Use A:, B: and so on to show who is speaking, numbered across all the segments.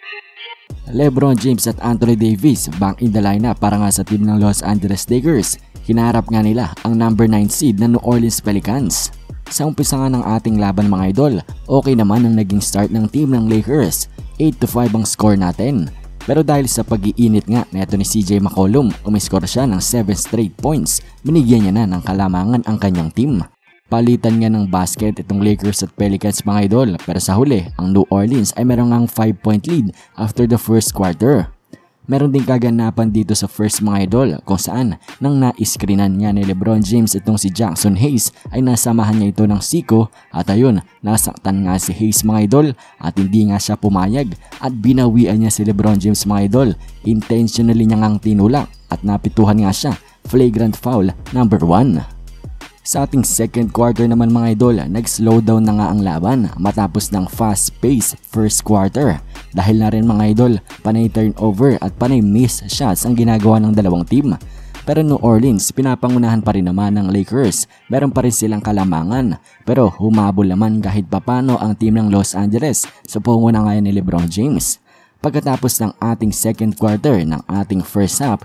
A: LeBron James at Anthony Davis back in the lineup para nga sa team ng Los Angeles Lakers. Hinaharap nga nila ang number 9 seed na New Orleans Pelicans. Sa umpisa nga ng ating laban mga idol, okay naman ang naging start ng team ng Lakers. 8-5 ang score natin. Pero dahil sa pag-iinit nga neto ni CJ McCollum, umiscore siya ng 7 straight points. Binigyan niya na ng kalamangan ang kanyang team. Palitan nga ng basket itong Lakers at Pelicans mga idol, pero sa huli, ang New Orleans ay meron ngang 5-point lead after the first quarter. Meron din kaganapan dito sa first mga idol kung saan nang na-screenan niya ni LeBron James itong si Jackson Hayes ay nasamahan niya ito ng siko at ayun, nasaktan nga si Hayes mga idol at hindi nga siya pumayag at binawian niya si LeBron James mga idol. Intentionally niya ngang tinulak at napituhan nga siya, flagrant foul number 1. Sa ating second quarter naman mga idol, nag-slow down na nga ang laban matapos ng fast-paced first quarter. Dahil na rin mga idol, panay turnover at panay miss shots ang ginagawa ng dalawang team. Pero New Orleans, pinapangunahan pa rin naman ng Lakers. Meron pa rin silang kalamangan. Pero humabol naman kahit papano ang team ng Los Angeles sa panguna ngayon ni LeBron James. Pagkatapos ng ating second quarter ng ating first half,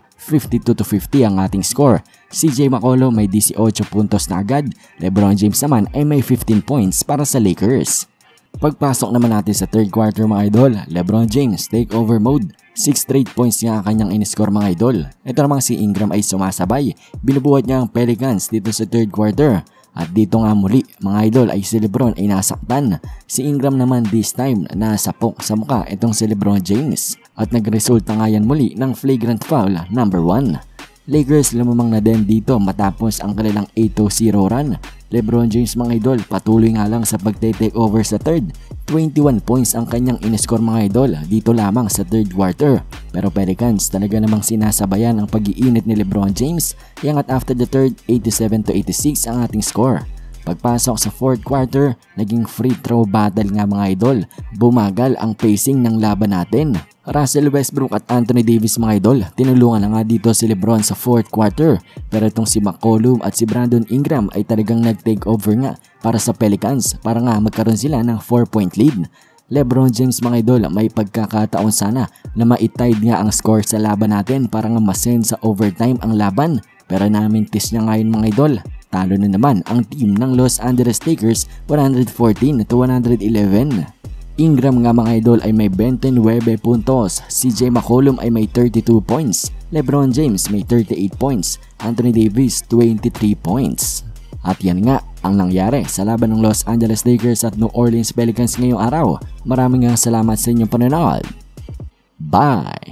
A: 52-50 ang ating score. CJ McCollum may 18 puntos na agad, LeBron James naman ay may 15 points para sa Lakers. Pagpasok naman natin sa third quarter mga idol, LeBron James takeover mode. 6 straight points nga ang kanyang in-score mga idol. Ito namang si Ingram ay sumasabay, binubuhat niya ang Pelicans dito sa third quarter. At dito nga muli mga idol ay si LeBron ay nasaktan. Si Ingram naman this time nasapok sa muka itong si LeBron James. At nagresulta nga yan muli ng flagrant foul number 1. Lakers lumamang na din dito matapos ang kanilang 8-0 run. LeBron James mga idol patuloy nga lang sa pagte-take over sa third. 21 points ang kanyang in-score mga idol dito lamang sa third quarter. Pero Pelicans talaga namang sinasabayan ang pag-iinit ni LeBron James. Iangat after the third, 87-86 ang ating score. Pagpasok sa fourth quarter, naging free throw battle nga mga idol. Bumagal ang pacing ng laban natin. Russell Westbrook at Anthony Davis mga idol, tinulungan na nga dito si LeBron sa fourth quarter. Pero itong si McCollum at si Brandon Ingram ay talagang nag-take over nga para sa Pelicans para nga magkaroon sila ng 4-point lead. LeBron James mga idol, may pagkakataon sana na maitide nga ang score sa laban natin para nga masend sa overtime ang laban. Pero namintis niya ngayon mga idol. Talo na naman ang team ng Los Angeles Lakers 114-111. Ingram nga mga idol ay may 29 puntos, CJ McCollum ay may 32 points, LeBron James may 38 points, Anthony Davis 23 points. At yan nga ang nangyari sa laban ng Los Angeles Lakers at New Orleans Pelicans ngayong araw. Maraming salamat sa inyong panonood. Bye!